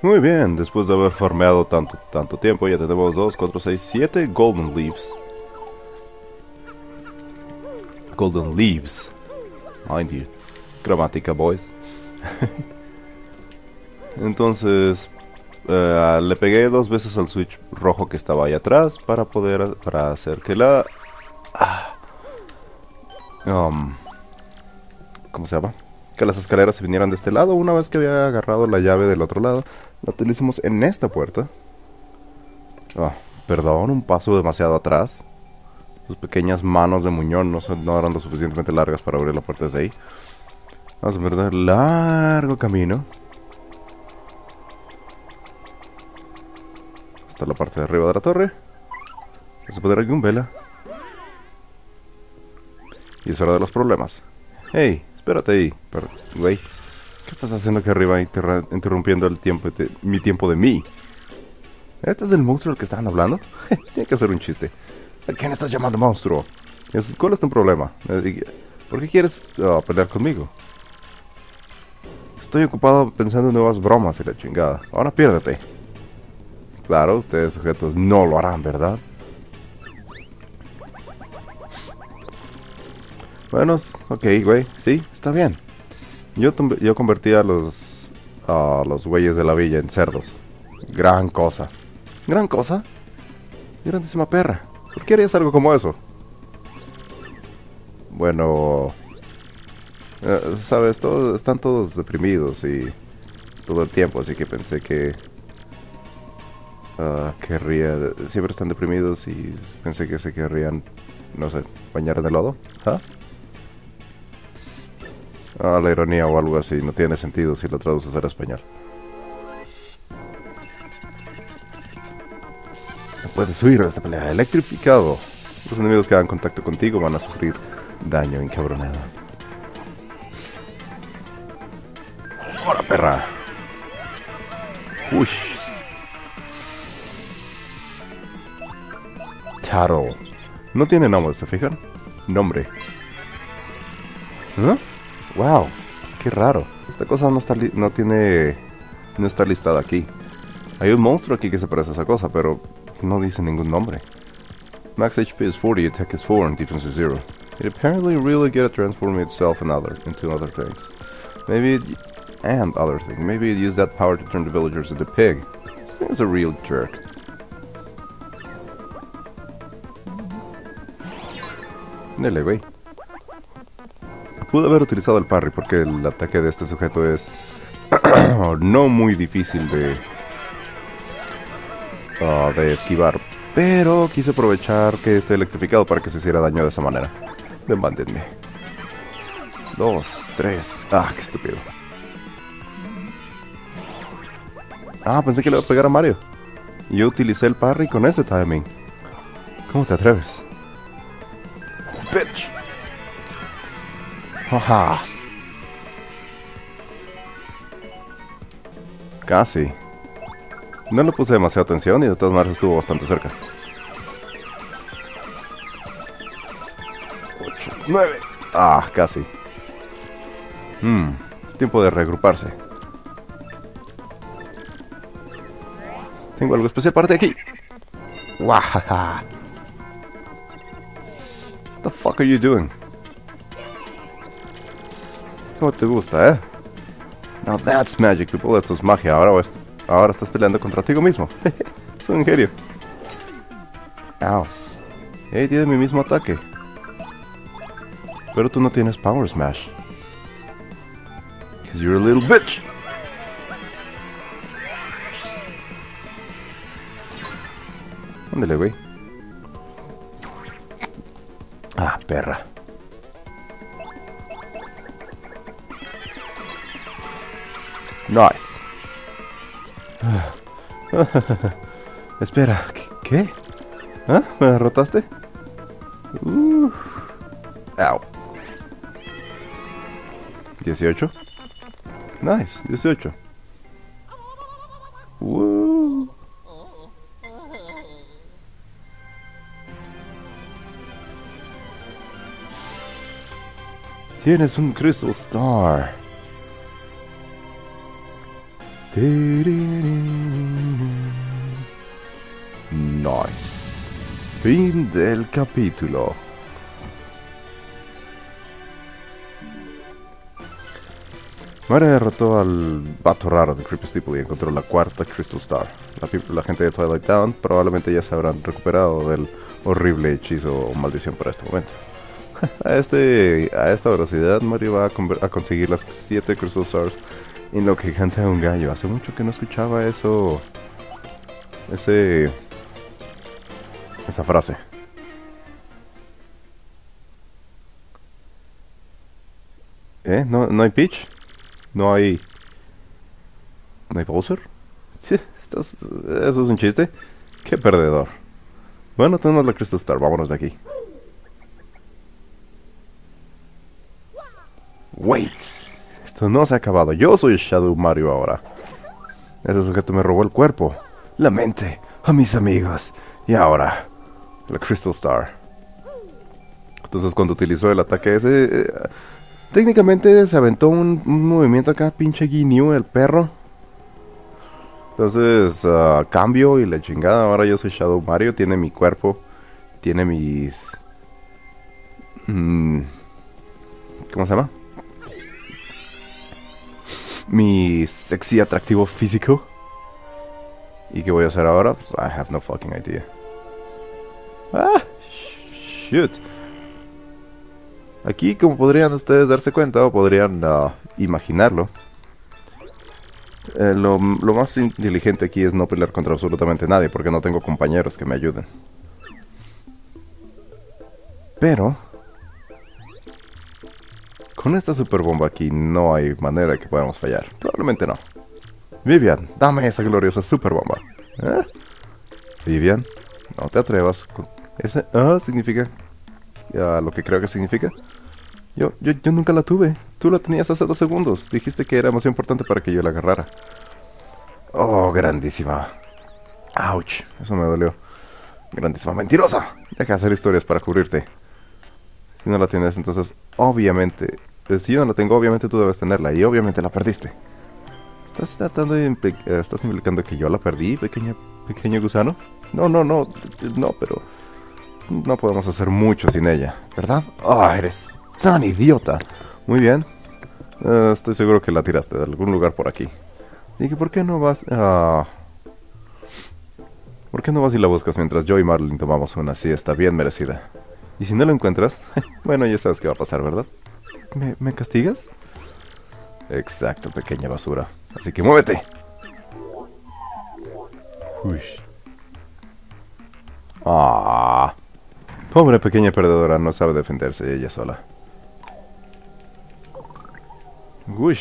Muy bien, después de haber farmeado tanto tiempo, ya tenemos 2, 4, 6, 7 Golden Leaves. Golden Leaves, mind you. Gramática, boys. Entonces, le pegué 2 veces al switch rojo que estaba ahí atrás para hacer que um, ¿cómo se llama? Que las escaleras se vinieran de este lado. Una vez que había agarrado la llave del otro lado, la utilicemos en esta puerta. Perdón, un paso demasiado atrás. Sus pequeñas manos de muñón no eran lo suficientemente largas para abrir la puerta desde ahí. Vamos a perder largo camino hasta la parte de arriba de la torre. Vamos a poner aquí un vela. Y es hora de los problemas. Hey, espérate ahí, güey. ¿Qué estás haciendo aquí arriba interrumpiendo mi tiempo de mí? ¿Este es el monstruo del que estaban hablando? Tiene que ser un chiste. ¿A quién estás llamando monstruo? ¿Cuál es tu problema? ¿Por qué quieres pelear conmigo? Estoy ocupado pensando en nuevas bromas y la chingada. Ahora piérdete. Claro, ustedes sujetos no lo harán, ¿verdad? Bueno, ok, güey. Sí, está bien. Yo convertí a los güeyes de la villa en cerdos. Gran cosa. ¿Gran cosa? Grandísima perra. ¿Por qué harías algo como eso? Bueno... sabes, están todos deprimidos y... todo el tiempo, así que pensé que... siempre están deprimidos y pensé que se querrían... no sé, bañar en el lodo. ¿Ah? La ironía o algo así no tiene sentido si lo traduces al español. No puedes huir de esta pelea. Electrificado. Los enemigos que hagan contacto contigo van a sufrir daño encabronado. ¡Ahora, perra! ¡Ush! Taro. No tiene nombre, ¿se fijan? Nombre. ¿Ah? Wow, qué raro. Esta cosa no está listada aquí. Hay un monstruo aquí que se parece a esa cosa, pero no dice ningún nombre. Max HP is 40, attack is 4, and defense is 0. It apparently really good at transforming itself into other things. Maybe it used that power to turn the villagers into pig. This thing is a real jerk. Dele, güey. Pude haber utilizado el parry porque el ataque de este sujeto es no muy difícil de esquivar. Pero quise aprovechar que esté electrificado para que se hiciera daño de esa manera. Demándenme. 2, 3. Qué estúpido. Pensé que le iba a pegar a Mario. Yo utilicé el parry con ese timing. ¿Cómo te atreves? Bitch. Ajá. Casi. No le puse demasiada atención y de todas maneras estuvo bastante cerca. 8, 9. Casi. Es tiempo de reagruparse. Tengo algo especial para ti aquí. Wahaha. What the fuck are you doing? ¿Cómo te gusta, eh? Now that's magic, people. Esto es magia. Ahora estás peleando contra ti mismo. Es un ingenio. Ow. Hey, tiene mi mismo ataque. Pero tú no tienes Power Smash. Because you're a little bitch. Ándale, güey. Perra. Nice. Espera, ¿qué? ¿Me derrotaste? Ow. 18. Nice, 18. Tienes un Crystal Star. Nice. Fin del capítulo. Mara derrotó al vato raro de Creepy Steeple y encontró la cuarta Crystal Star. La gente de Twilight Town probablemente ya se habrán recuperado del horrible hechizo o maldición para este momento. A esta velocidad, Mario va a conseguir las 7 Crystal Stars en lo que canta un gallo. Hace mucho que no escuchaba eso. Esa frase. ¿No hay Peach? ¿No hay Bowser? Sí, eso es un chiste. Qué perdedor. Bueno, tenemos la Crystal Star, vámonos de aquí. Wait, esto no se ha acabado. Yo soy Shadow Mario ahora. Ese sujeto me robó el cuerpo, la mente, a mis amigos. Y ahora, la Crystal Star. Entonces cuando utilizó el ataque ese... técnicamente se aventó un movimiento acá, pinche Ginyu, el perro. Entonces, cambio y la chingada. Ahora yo soy Shadow Mario. Tiene mi cuerpo. Tiene mis... ¿cómo se llama? Mi sexy atractivo físico. ¿Y qué voy a hacer ahora? Pues, I have no fucking idea. Ah, shoot. Aquí, como podrían ustedes darse cuenta, o podrían imaginarlo, lo más inteligente aquí es no pelear contra absolutamente nadie, porque no tengo compañeros que me ayuden. Pero con esta super bomba aquí no hay manera que podamos fallar. Probablemente no. Vivian, dame esa gloriosa super bomba. ¿Eh? Vivian, no te atrevas con ese significa lo que creo que significa. Yo nunca la tuve. Tú la tenías hace 2 segundos. Dijiste que era más importante para que yo la agarrara. Oh, grandísima. Ouch, eso me dolió. Grandísima mentirosa. Deja de hacer historias para cubrirte. Si no la tienes, entonces obviamente... si yo no la tengo, obviamente tú debes tenerla. Y obviamente la perdiste. ¿Estás tratando de estás implicando que yo la perdí, pequeño gusano? No, pero... no podemos hacer mucho sin ella, ¿verdad? Eres tan idiota. Muy bien. Estoy seguro que la tiraste de algún lugar por aquí. Dije, ¿por qué no vas? ¿Por qué no vas y la buscas mientras yo y Marlin tomamos una siesta bien merecida? Y si no la encuentras, bueno, ya sabes qué va a pasar, ¿verdad? ¿Me castigas? Exacto, pequeña basura. Así que muévete. Uy. Pobre pequeña perdedora, no sabe defenderse ella sola. Uy.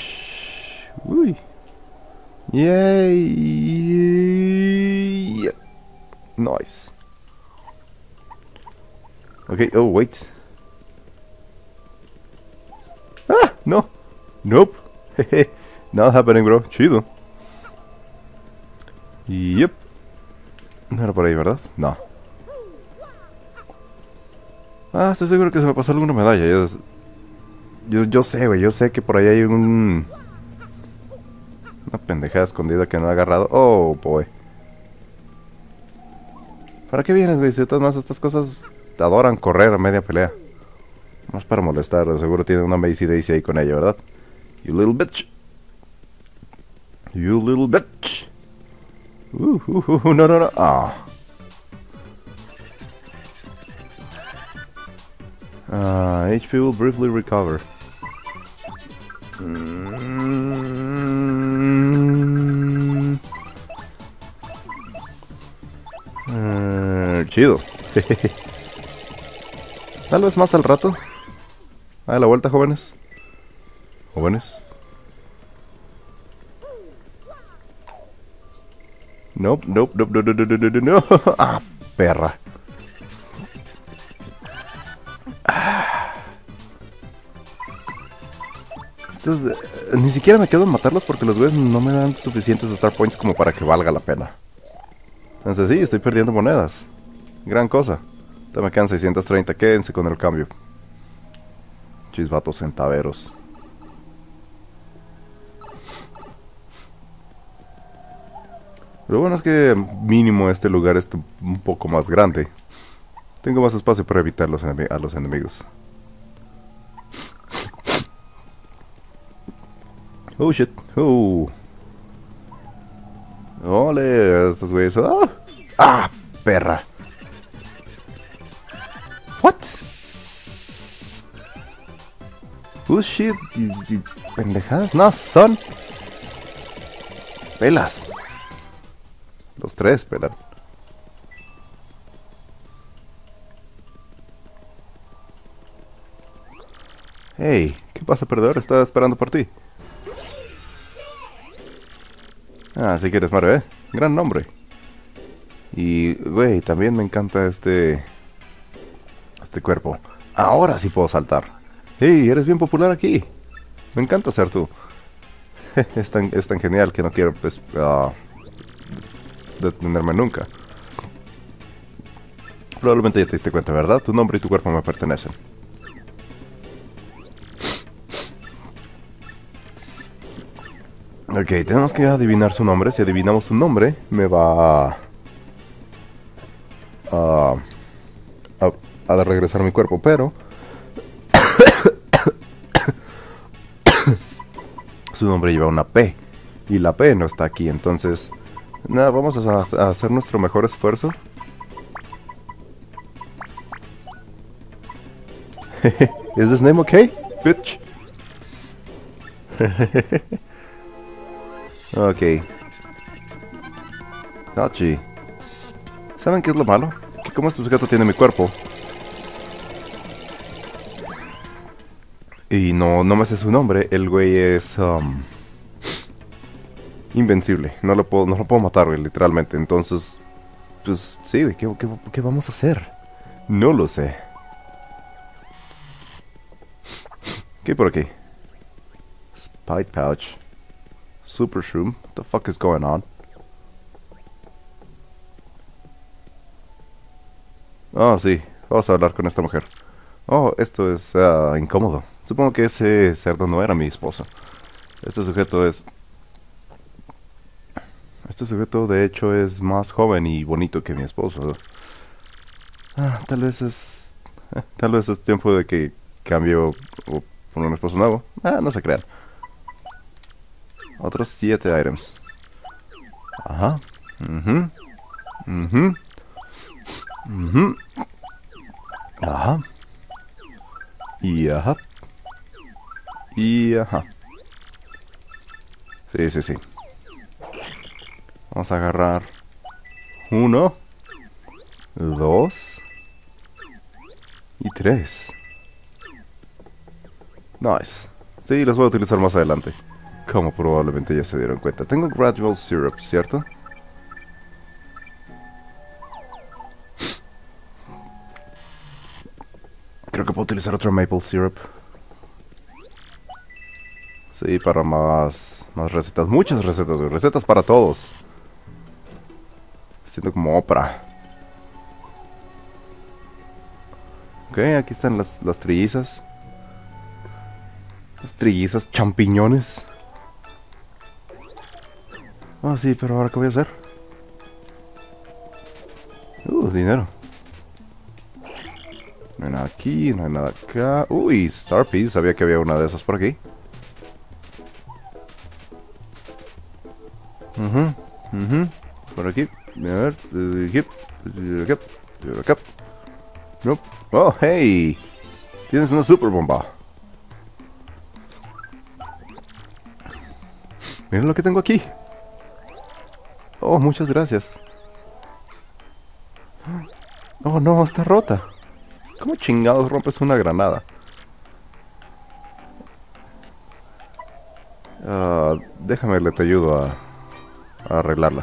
Yay. Nice. Okay, oh, wait. No. Nope. Jeje. Not happening, bro. Chido. Yep. No era por ahí, ¿verdad? No. Estoy seguro que se me pasó alguna medalla. Yo sé, güey. Yo sé que por ahí hay una pendejada escondida que no he agarrado. Oh, boy. ¿Para qué vienes, güey? Si de todas maneras estas cosas te adoran correr a media pelea. Más para molestar. Seguro tiene una Macy Daisy ahí con ella, ¿verdad? You little bitch. You little bitch. No. HP will briefly recover. Chido. Tal vez más al rato. A la vuelta, jóvenes. Jóvenes. Nope. No. Perra. Ni siquiera me quedo en matarlos porque los güeyes no me dan suficientes Star Points como para que valga la pena. Entonces sí, estoy perdiendo monedas. Gran cosa. Te me quedan 630, quédense con el cambio. Chisvatos centaveros. Lo bueno es que mínimo este lugar es un poco más grande. Tengo más espacio para evitar a los enemigos. Oh shit. Oh. Ole, estos güeyes. ¡Ah! ¡Ah! Perra. What? Oh shit. Pendejadas. No, son. Pelas. Los tres pelan. Hey, ¿qué pasa, perdedor? Estaba esperando por ti. Ah, si quieres, Mario, ¿eh? Gran nombre. Y, güey, también me encanta este cuerpo. Ahora sí puedo saltar. Hey, eres bien popular aquí. Me encanta ser tú. Es tan genial que no quiero, pues, detenerme nunca. Probablemente ya te diste cuenta, ¿verdad? Tu nombre y tu cuerpo me pertenecen. Ok, tenemos que adivinar su nombre. Si adivinamos su nombre, me va a regresar mi cuerpo, pero su nombre lleva una P y la P no está aquí, entonces nada, vamos a hacer nuestro mejor esfuerzo. Is this name okay, bitch? Ok. Nachi. ¿Saben qué es lo malo? Que como este sujeto tiene mi cuerpo y no me sé su nombre, el güey es invencible. No lo puedo matar, güey, literalmente. Entonces, pues sí, güey, ¿qué vamos a hacer? No lo sé. ¿Qué hay por aquí? Spite pouch. Super shroom. What the fuck is going on? Oh, sí. Vamos a hablar con esta mujer. Oh, esto es incómodo. Supongo que ese cerdo no era mi esposo. Este sujeto de hecho es más joven y bonito que mi esposo. Tal vez es tiempo de que cambio por un esposo nuevo. No se crean. Otros 7 items. Ajá. Mhm. Mhm. Mhm. Ajá. Y ajá. Y ajá. Sí. Vamos a agarrar 1, 2 y 3. Nice. Sí, los voy a utilizar más adelante. Como probablemente ya se dieron cuenta. Tengo Gradual Syrup, ¿cierto? Creo que puedo utilizar otro Maple Syrup. Sí, para más recetas. Muchas recetas, güey. Recetas para todos. Siento como Oprah. Ok, aquí están las trillizas. Las trillizas champiñones. Oh, sí, pero ahora ¿qué voy a hacer? Dinero. No hay nada aquí, no hay nada acá. Uy, Star Piece, sabía que había una de esas por aquí. Por aquí. A ver, acá. Nope. Oh, hey. Tienes una super bomba. Miren lo que tengo aquí. Oh, muchas gracias. Oh, no, está rota. ¿Cómo chingados rompes una granada? Déjame, te ayudo a arreglarla.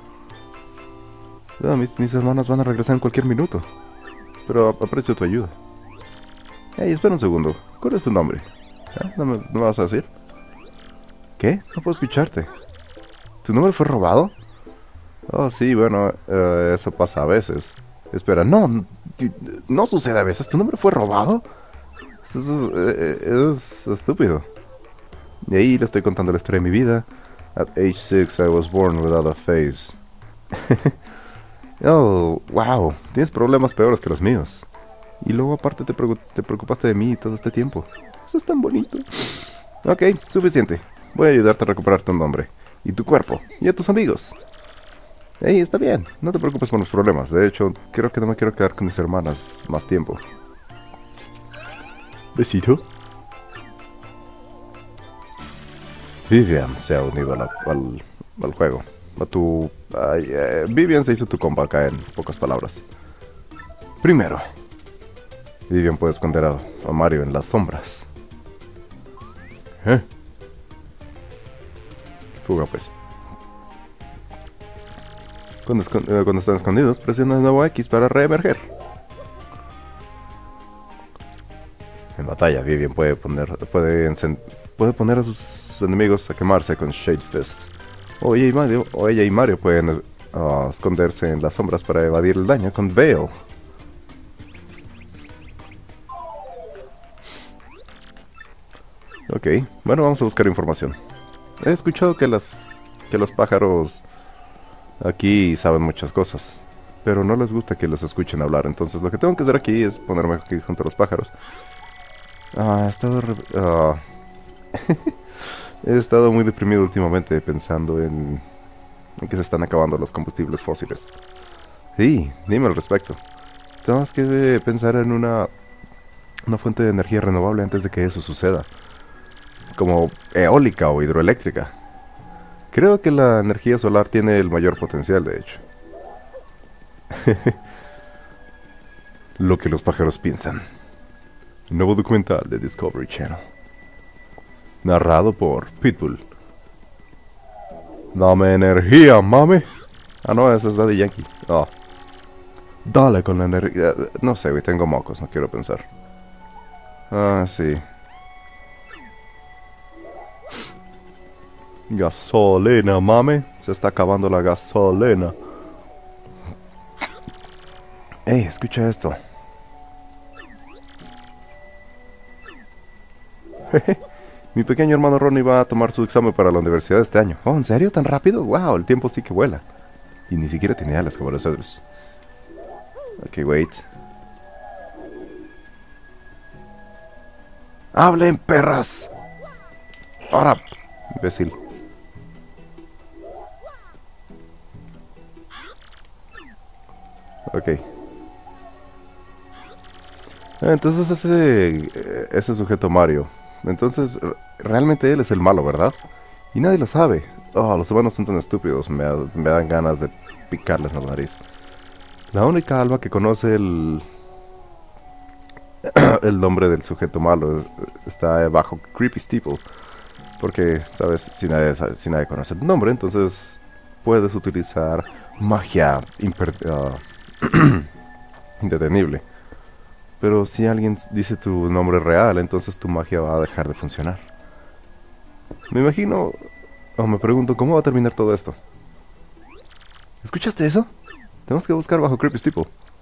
Mis hermanos van a regresar en cualquier minuto. Pero aprecio tu ayuda. Hey, espera un segundo. ¿Cuál es tu nombre? ¿No me vas a decir? ¿Qué? No puedo escucharte. ¿Tu nombre fue robado? Oh, sí, bueno, eso pasa a veces. Espera, no sucede a veces. ¿Tu nombre fue robado? Eso es estúpido. Y ahí le estoy contando la historia de mi vida. At age 6 I was born without a face. Oh, wow, tienes problemas peores que los míos. Y luego aparte te preocupaste de mí todo este tiempo. Eso es tan bonito. Ok, suficiente. Voy a ayudarte a recuperar tu nombre, y tu cuerpo, y a tus amigos. Hey, está bien, no te preocupes por los problemas. De hecho, creo que no me quiero quedar con mis hermanas más tiempo. Besito. Vivian se ha unido al juego. Vivian se hizo tu compa acá en pocas palabras. Primero, Vivian puede esconder a Mario en las sombras. ¿Eh? Fuga pues. Cuando están escondidos, presiona de nuevo X para reemerger. En batalla, Vivian puede poner a sus enemigos a quemarse con Shade Fist. O ella y Mario pueden esconderse en las sombras para evadir el daño con Veil. Ok, bueno, vamos a buscar información. He escuchado que los pájaros aquí saben muchas cosas, pero no les gusta que los escuchen hablar. Entonces lo que tengo que hacer aquí es ponerme aquí junto a los pájaros. He estado muy deprimido últimamente pensando en que se están acabando los combustibles fósiles. Sí, dime al respecto. Tenemos que pensar en una fuente de energía renovable antes de que eso suceda. Como eólica o hidroeléctrica. Creo que la energía solar tiene el mayor potencial, de hecho. Lo que los pájaros piensan. Nuevo documental de Discovery Channel. Narrado por Pitbull. Dame energía, mami. No, esa es Daddy Yankee. Dale con la energía. No sé, güey, tengo mocos, no quiero pensar. Sí. Gasolina, mami. Se está acabando la gasolina. Ey, escucha esto. Mi pequeño hermano Ronnie va a tomar su examen para la universidad este año. ¿En serio? ¿Tan rápido? Wow, el tiempo sí que vuela. Y ni siquiera tiene alas como los otros. Ok, wait. ¡Hablen, perras! Ahora, imbécil. Ok. Entonces ese sujeto Mario. Entonces, realmente él es el malo, ¿verdad? Y nadie lo sabe. Los humanos son tan estúpidos. Me dan ganas de picarles la nariz. La única alma que conoce el nombre del sujeto malo está bajo Creepy Steeple. Porque, ¿sabes? Si nadie conoce el nombre, entonces puedes utilizar magia indetenible. Pero si alguien dice tu nombre real, entonces tu magia va a dejar de funcionar. Me imagino, me pregunto, ¿cómo va a terminar todo esto? ¿Escuchaste eso? Tenemos que buscar bajo Creepy Steeple.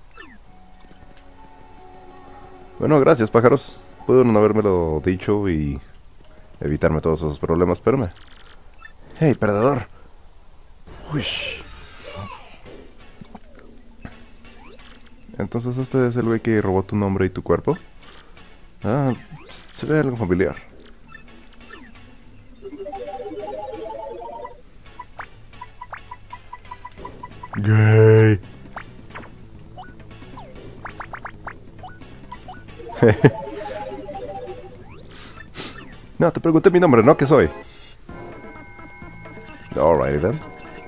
Bueno, gracias, pájaros. Puedo no habérmelo dicho y evitarme todos esos problemas, pero ¡Hey, perdedor! Uish. Entonces este es el güey que robó tu nombre y tu cuerpo. Se ve algo familiar. Gay. No, te pregunté mi nombre, ¿no? ¿Qué soy? Alrighty then.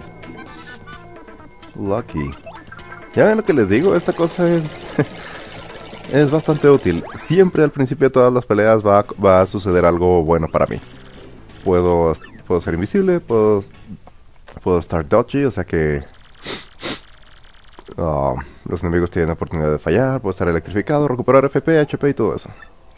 Lucky. Ya ven lo que les digo, esta cosa es es bastante útil. Siempre al principio de todas las peleas va a suceder algo bueno para mí. Puedo ser invisible, puedo estar dodgy, o sea que los enemigos tienen oportunidad de fallar, puedo estar electrificado, recuperar FP, HP y todo eso.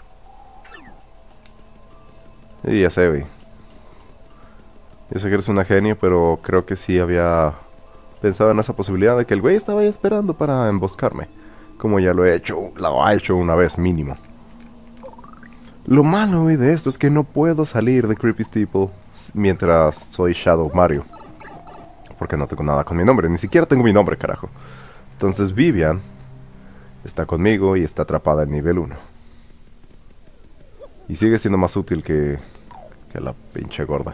Y ya sé, güey. Yo sé que eres una genio, pero creo que sí había pensado en esa posibilidad de que el güey estaba ahí esperando para emboscarme. Como ya lo ha hecho una vez mínimo. Lo malo, güey, de esto es que no puedo salir de Creepy Steeple mientras soy Shadow Mario. porque no tengo nada con mi nombre. Ni siquiera tengo mi nombre, carajo. Entonces Vivian está conmigo y está atrapada en nivel 1. Y sigue siendo más útil que la pinche gorda.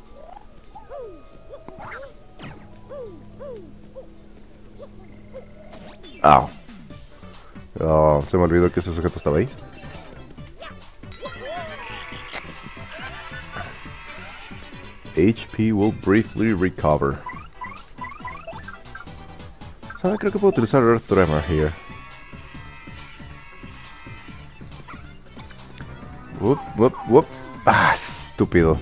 Au. Oh, se me olvidó que ese sujeto estaba ahí. HP will briefly recover. ¿Sabe? Creo que puedo utilizar Earth Tremor here. Whoop, whoop, whoop. Ah, estúpido.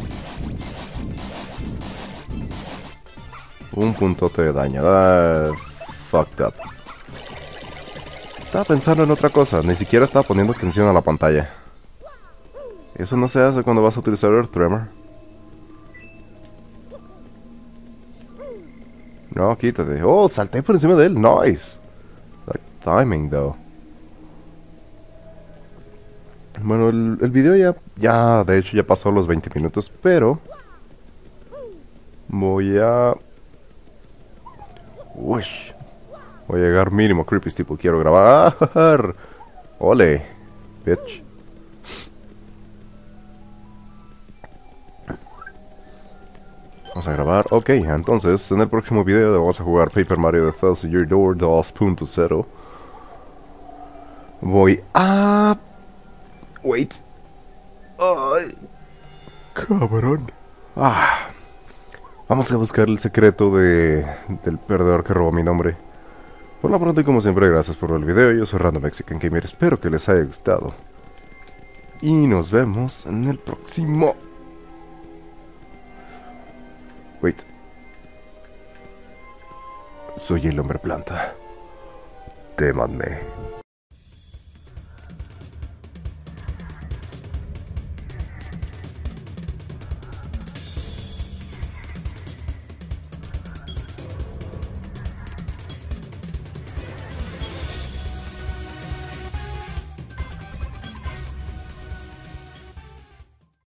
Un puntote de daño. Ah, fucked up. Estaba pensando en otra cosa. Ni siquiera estaba poniendo atención a la pantalla. Eso no se hace cuando vas a utilizar Earth Tremor. No, quítate. Oh, salté por encima de él. Nice. Like timing, though. Bueno, el video ya, de hecho, ya pasó los 20 minutos, pero... Voy a... Ush. Voy a llegar mínimo creepy tipo. Quiero grabar. Ole, bitch. Vamos a grabar. Ok, entonces en el próximo video vamos a jugar Paper Mario The Thousand Year Door 2.0. Voy a... Wait. Ay, cabrón. Vamos a buscar el secreto del perdedor que robó mi nombre. Por lo pronto y como siempre, gracias por ver el video. Yo soy Random Mexican Gamer. Espero que les haya gustado. Y nos vemos en el próximo. Wait. Soy el hombre planta. Témanme.